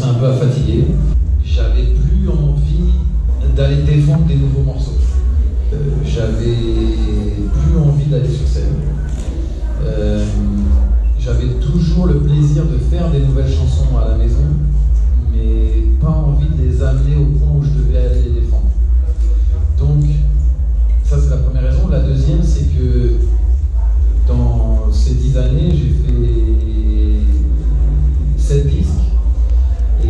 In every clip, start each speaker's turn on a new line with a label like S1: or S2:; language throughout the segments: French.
S1: un peu à fatiguer. J'avais plus envie d'aller défendre des nouveaux morceaux. J'avais plus envie d'aller sur scène. J'avais toujours le plaisir de faire des nouvelles chansons à la maison, mais pas envie de les amener au point où je devais aller les défendre. Donc, ça c'est la première raison. La deuxième, c'est que dans ces 10 années, j'ai fait 7 disques et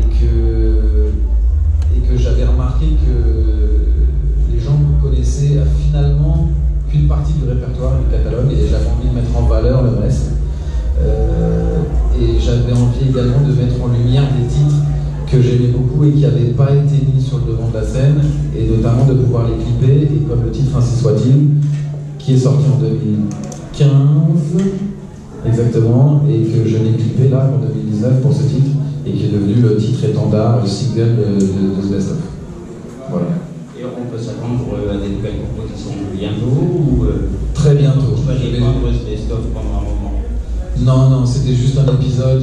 S1: que j'avais remarqué que les gens connaissaient finalement qu'une partie du répertoire du catalogue et j'avais envie de mettre en valeur le reste. Et j'avais envie également de mettre en lumière des titres que j'aimais beaucoup et qui n'avaient pas été mis sur le devant de la scène, et notamment de pouvoir les clipper, et comme le titre Ainsi soit-il, qui est sorti en 2015 exactement, et que je l'ai clippé là en 2019 pour ce titre, et qui est devenu le titre étendard, le single de ce best-of. Voilà.
S2: Et on peut s'attendre à des nouvelles compositions bientôt ou
S1: très bientôt.
S2: Tu vas les prendre ce best-of pendant un moment?
S1: Non, c'était juste un épisode,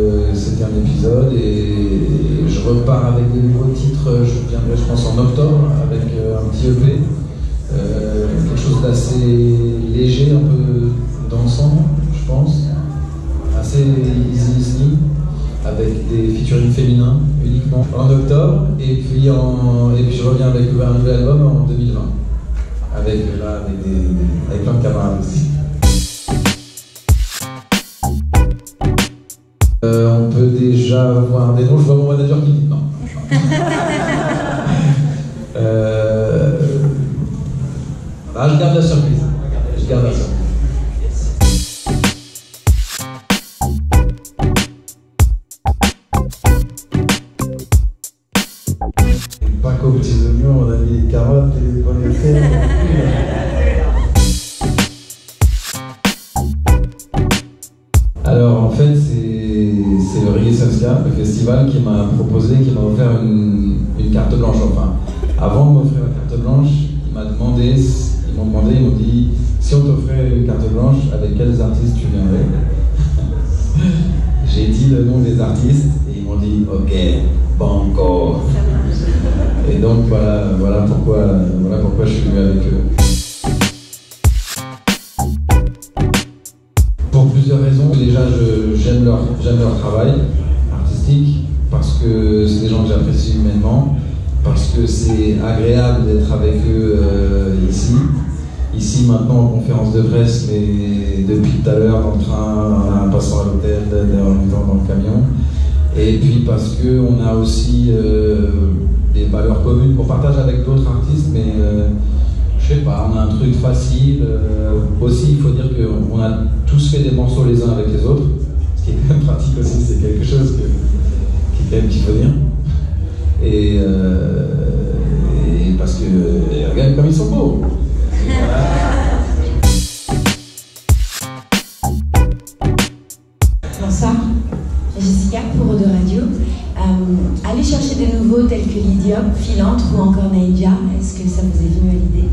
S1: et je repars avec des nouveaux titres, je viendrai je pense en octobre avec un petit EP, quelque chose d'assez léger, un peu dansant, je pense, assez easy listening, avec des featuring féminins uniquement en octobre, et puis je reviens avec un nouvel album en 2020, avec plein de camarades aussi. On peut déjà voir des noms, je vois mon manager qui dit non. Je garde la surprise. Pas qu'aux petits oignons, on a mis les carottes et les pommes de terre. Alors en fait, c'est le Reggae Saskia, le festival, qui m'a offert une carte blanche. Enfin, avant de m'offrir la carte blanche, ils m'ont dit si on t'offrait une carte blanche, avec quels artistes tu viendrais? J'ai dit le nom des artistes et ils m'ont dit ok, banco. Et donc voilà pourquoi je suis venu avec eux. Pour plusieurs raisons. Déjà, j'aime leur travail artistique, parce que c'est des gens que j'apprécie humainement, parce que c'est agréable d'être avec eux ici maintenant en conférence de presse, mais depuis tout à l'heure dans le train, en passant à l'hôtel, en même temps dans le camion, et puis parce qu'on a aussi des valeurs communes qu'on partage avec d'autres artistes, mais je sais pas, on a un truc facile. Aussi, il faut dire qu'on a tous fait des morceaux les uns avec les autres, ce qui est quand même pratique aussi, c'est quelque chose qu'il faut dire. Et parce que, regarde comme ils sont beaux.
S3: Bonsoir, Jessica pour Eau de Radio. Aller chercher des nouveaux tels que Lydia, Philantre ou encore Naïdia, est-ce que ça vous est venu à l'idée?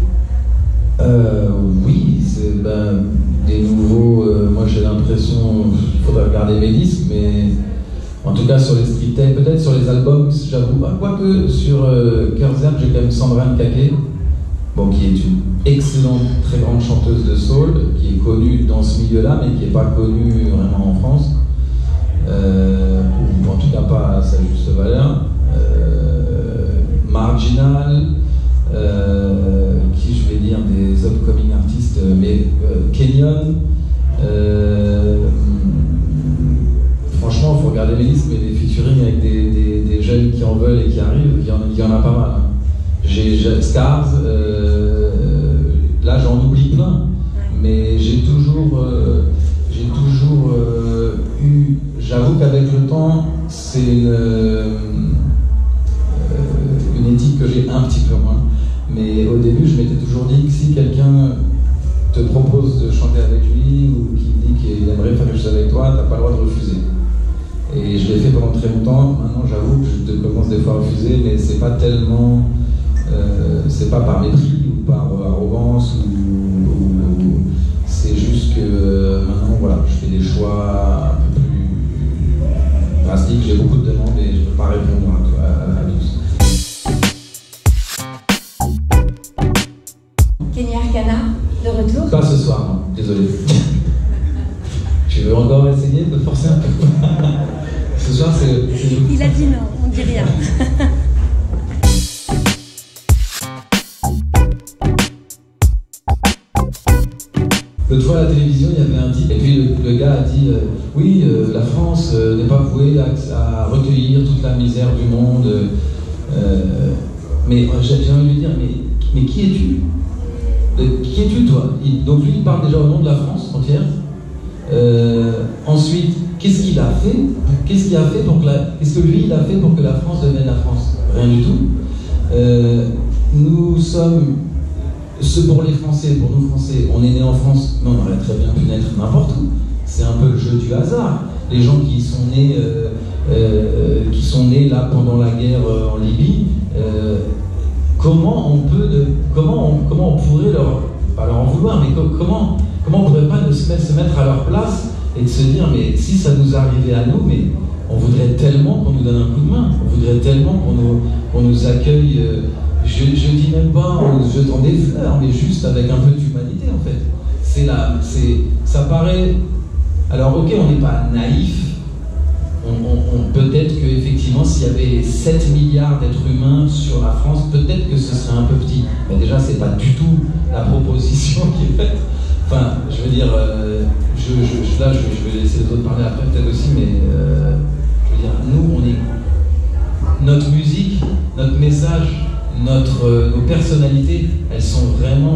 S1: Oui, des nouveaux, moi j'ai l'impression, il faudrait regarder mes disques, mais en tout cas sur les street tapes, peut-être sur les albums, j'avoue, quoique sur Kurzerk, j'ai quand même Sandra Nkake, qui est une excellente, très grande chanteuse de soul, qui est connue dans ce milieu-là, mais qui n'est pas connue vraiment en France, ou en tout cas pas à sa juste valeur. Marginal, qui je vais dire des upcoming artistes, mais Kenyon. Franchement, il faut regarder les listes, mais des featuring avec des jeunes qui en veulent et qui arrivent, il y en a pas mal. J'ai Scars, là j'en oublie plein, mais j'ai toujours eu. J'avoue qu'avec le temps, c'est une éthique que j'ai un petit peu moins. Mais au début, je m'étais toujours dit que si quelqu'un te propose de chanter avec lui ou qui dit qu'il aimerait faire quelque chose avec toi, t'as pas le droit de refuser. Et je l'ai fait pendant très longtemps. Maintenant, j'avoue que je commence des fois à refuser, mais c'est pas tellement, c'est pas par mépris ou par arrogance ou c'est juste que maintenant, voilà, je fais des choix un peu plus drastiques. J'ai beaucoup de demandes et je peux pas répondre
S4: dit non, on dit rien.
S1: L'autre fois à la télévision, il y avait un dit, et puis le gars a dit oui, la France n'est pas vouée à recueillir toute la misère du monde. Mais j'ai envie de lui dire, mais qui es-tu? Qui es-tu, toi? Donc lui, il parle déjà au nom de la France entière. Ensuite, qu'est-ce qu'il a fait? Qu'est-ce que lui, il a fait pour que la France devienne la France? Rien du tout. Nous sommes... pour les Français, pour nous Français, on est né en France, mais on aurait très bien pu naître n'importe où. C'est un peu le jeu du hasard. Les gens qui sont nés là pendant la guerre en Libye, comment on pourrait pas leur en vouloir, mais comment on pourrait pas se mettre à leur place et de se dire, mais si ça nous arrivait à nous, mais on voudrait tellement qu'on nous donne un coup de main, on voudrait tellement qu'on nous accueille. Je dis même pas en jetant des fleurs, mais juste avec un peu d'humanité en fait. Ça paraît. Alors ok, on n'est pas naïf. Peut-être qu'effectivement, s'il y avait 7 milliards d'êtres humains sur la France, peut-être que ce serait un peu petit. Mais déjà, c'est pas du tout la proposition qui est faite. Enfin, je veux dire, là, je vais laisser les autres parler après peut-être aussi, mais je veux dire, nous, notre musique, notre message. Nos personnalités, elles sont vraiment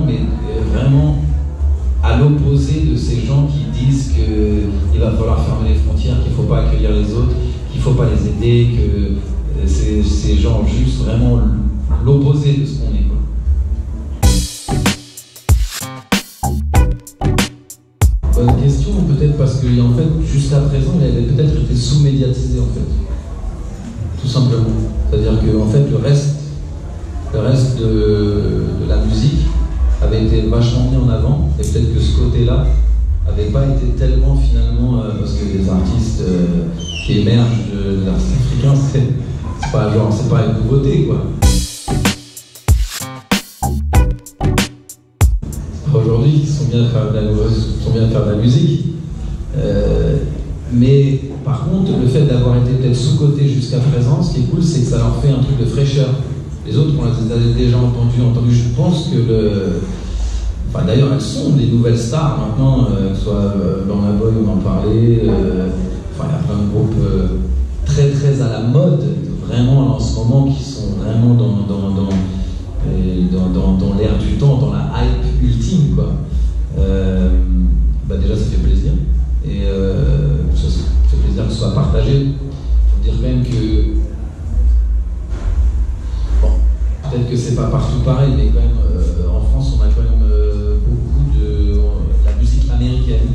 S1: à l'opposé de ces gens qui disent qu'il va falloir fermer les frontières, qu'il ne faut pas accueillir les autres, qu'il ne faut pas les aider, que ces gens juste vraiment l'opposé de ce qu'on est. Bonne question, peut-être parce que en fait, jusqu'à présent, il avait peut-être été sous-médiatisé en fait, tout simplement. C'est-à-dire que en fait, le reste de la musique avait été vachement mis en avant, et peut-être que ce côté-là n'avait pas été tellement finalement, parce que les artistes qui émergent de l'artiste africain, c'est pas une nouveauté quoi. Aujourd'hui, ils sont bien de faire de la musique, mais par contre, le fait d'avoir été peut-être sous-coté jusqu'à présent, ce qui est cool, c'est que ça leur fait un truc de fraîcheur. Les autres, on les a déjà entendus. Je pense que d'ailleurs, elles sont des nouvelles stars maintenant, que ce soit Burna Boy, on en parlait. Il y a plein de groupes très très à la mode, vraiment en ce moment, qui sont vraiment dans l'air du temps, dans la hype ultime, quoi. Déjà, ça fait plaisir. Et ça fait plaisir que ce soit partagé. Il faut dire quand même que peut-être que c'est pas partout pareil, mais quand même en France on a quand même beaucoup de la musique américaine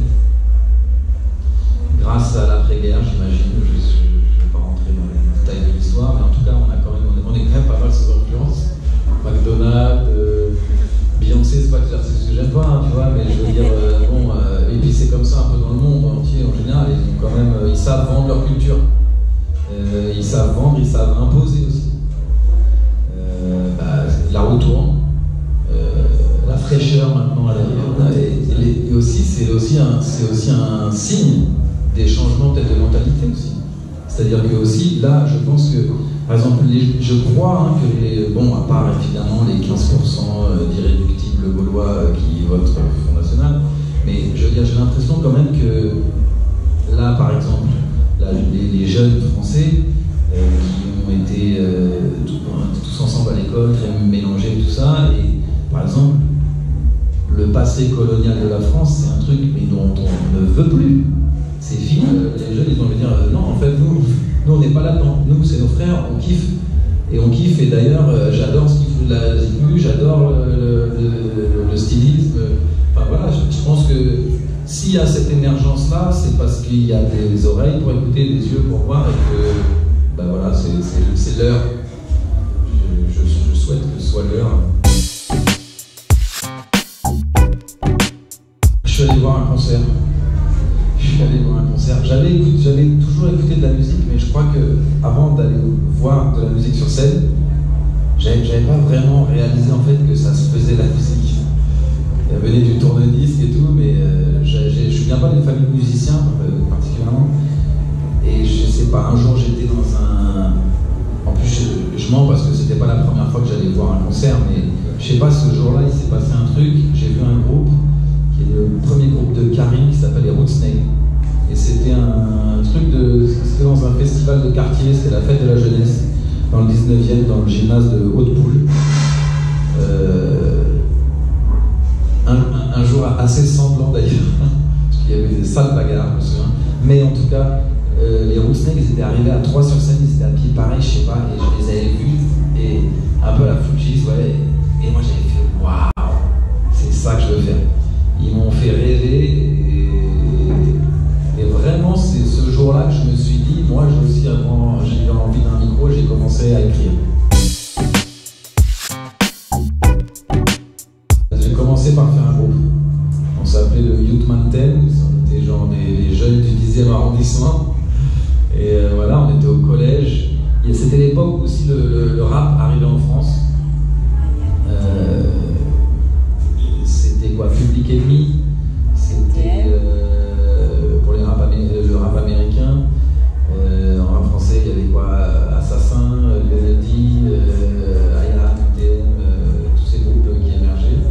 S1: grâce à l'après-guerre, j'imagine. Je vais pas rentrer dans les détails de l'histoire, mais en tout cas on est quand même pas mal sous influence. McDonald's, Beyoncé, c'est ce que j'aime pas, hein, tu vois, mais je veux dire et puis c'est comme ça un peu dans le monde entier en général. Ils savent vendre leur culture, ils savent vendre, ils savent imposer aussi. La retourne, la fraîcheur maintenant à l'arrière, et aussi c'est aussi un signe des changements peut-être de mentalité aussi. C'est-à-dire que aussi là, je pense que par exemple, je crois que à part évidemment les 15% d'irréductibles gaulois qui votent au Front National, mais je veux dire, j'ai l'impression quand même que là, par exemple, les jeunes Français qui ont été tous ensemble à l'école, très mélangés, tout ça, et par exemple, le passé colonial de la France, c'est un truc dont on ne veut plus. C'est fini. Les jeunes, ils vont me dire non, en fait, nous on n'est pas là-dedans. Nous, c'est nos frères, on kiffe. Et d'ailleurs, j'adore ce qu'ils font de la ziku, j'adore le stylisme. Enfin voilà, je pense que s'il y a cette émergence-là, c'est parce qu'il y a des oreilles pour écouter, des yeux pour voir, et que voilà, c'est l'heure. Je souhaite que ce soit l'heure. Je suis allé voir un concert. J'avais toujours écouté de la musique, mais je crois que avant d'aller voir de la musique sur scène, j'avais pas vraiment réalisé en fait que ça se faisait la musique. Elle venait du tourne-disque et tout, mais je viens pas d'une famille de musiciens particulièrement. Et je sais pas, un jour j'étais dans un... En plus je mens parce que c'était pas la première fois que j'allais voir un concert, mais je sais pas, ce jour-là il s'est passé un truc, j'ai vu un groupe qui est le premier groupe de Karim qui s'appelle les Rootsnake. Et c'était un truc de... C'était dans un festival de quartier, c'était la fête de la jeunesse, dans le 19e, dans le gymnase de Haute-Poule. Un jour assez sanglant d'ailleurs, parce qu'il y avait des sales bagarres, je me souviens. Mais en tout cas, les Rootsnake, ils étaient arrivés à 3 sur scène, ils étaient habillés pareil, je sais pas, et je les avais vus, et un peu à la Fujis, ouais, et moi j'avais fait waouh, c'est ça que je veux faire. Ils m'ont fait rêver, et vraiment c'est ce jour-là que je me suis dit, moi j'ai aussi, j'ai eu envie d'un micro, j'ai commencé à écrire. J'ai commencé par faire un groupe. On s'appelait le Youth Mountain, on était genre des jeunes du 10e arrondissement. Et voilà, on était au collège. C'était l'époque où aussi le rap arrivait en France. C'était quoi, Public Enemy. C'était pour le rap américain. En rap français, il y avait quoi, Assassin, Lenny, Aya, TM, tous ces groupes qui émergeaient.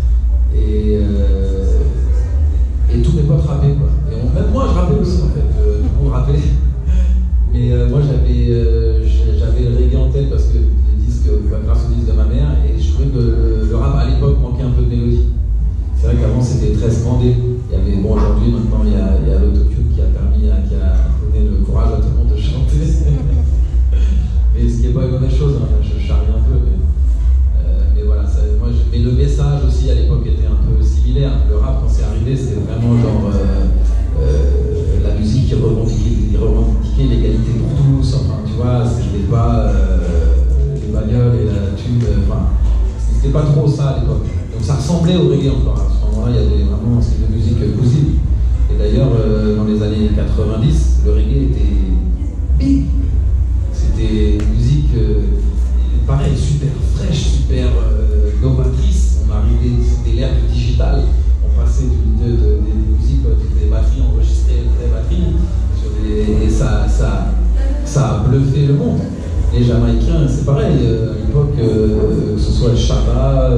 S1: Et tous mes potes rappaient, quoi. Et même moi je rappais aussi en fait, tout le monde rappait. Mais moi j'avais le reggae en tête parce que les disques, grâce aux disques de ma mère, et je trouvais que le rap à l'époque manquait un peu de mélodie. C'est vrai qu'avant c'était très scandé. Il y avait, bon, aujourd'hui maintenant il y a l'autotune qui a donné le courage à tout le monde de chanter. Mais ce qui n'est pas une mauvaise chose, hein, je charrie un peu. Mais voilà, mais le message aussi à l'époque était un peu similaire. Le rap quand c'est arrivé c'était vraiment genre la musique qui revendiquait l'égalité pour tous, enfin tu vois, c'était pas les bagnoles et la thune, enfin c'était pas trop ça à l'époque. Donc ça ressemblait au reggae encore, à ce moment-là il y avait vraiment un style de musique possible. Et d'ailleurs dans les années 90, le reggae était big. C'était une musique pareil, super fraîche, super novatrice. On arrivait, c'était l'ère du digital. On passait des musiques, des batteries enregistrées, des batteries, et ça a bluffé le monde. Les Jamaïcains, c'est pareil, à l'époque, que ce soit le Shabba,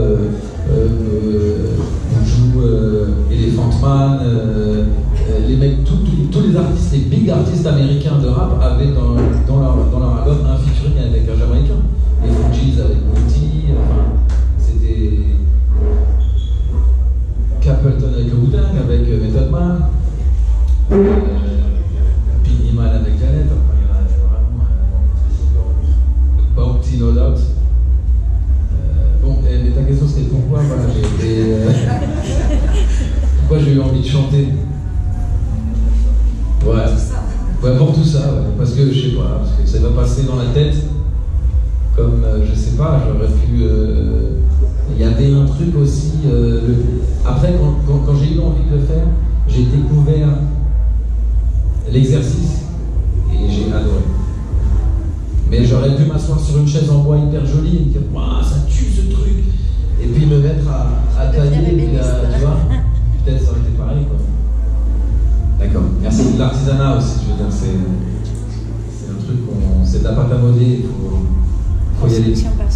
S1: Buju, Elephant Man, les mecs, tous les artistes, les big artistes américains de rap avaient dans leur album un featuring avec un Jamaïcain. Les Fujis avec Booty, enfin, c'était Capleton avec le Wu-Tang, avec Method Man, Beenie Man avec Janet, enfin, il y en a vraiment Bounty No Doubt. Bon, mais ta question c'était pourquoi voilà, pourquoi j'ai eu envie de chanter. Ouais, pour tout ça, ouais, parce que je sais pas, parce que ça va passer dans la tête. Comme, je sais pas, j'aurais pu... Il y avait un truc aussi... Après, quand j'ai eu envie de le faire, j'ai découvert l'exercice et j'ai adoré. Mais j'aurais pu m'asseoir sur une chaise en bois hyper jolie et me dire « ça tue ce truc !» Et puis me mettre à tailler, puis tu vois, peut-être ça aurait été pareil, quoi. D'accord, merci. L'artisanat aussi, je veux dire, c'est un truc c'est de la pâte à modeler, il faut y aller.